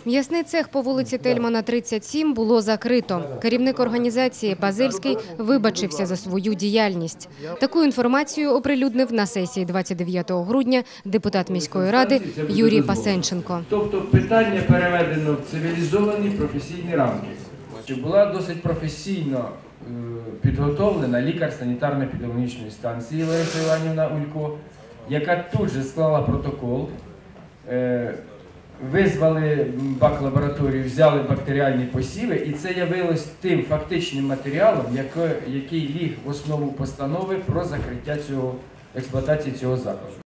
М'ясний цех по вулиці Тельмана, 37 було закрито. Керівник організації Базильський вибачився за свою діяльність. Таку інформацію оприлюднив на сесії 29 грудня депутат міської ради Юрій Пасенченко. Тобто питання переведено в цивілізовані професійні рамки. Була досить професійно підготовлена лікар санітарно-епідеміологічної станції Лариса Іванівна Улько, яка тут же склала протокол. Визвали бак-лабораторію, взяли бактеріальні посіви, і це явилось тим фактичним матеріалом, який ліг в основу постанови про закриття експлуатації цього закладу.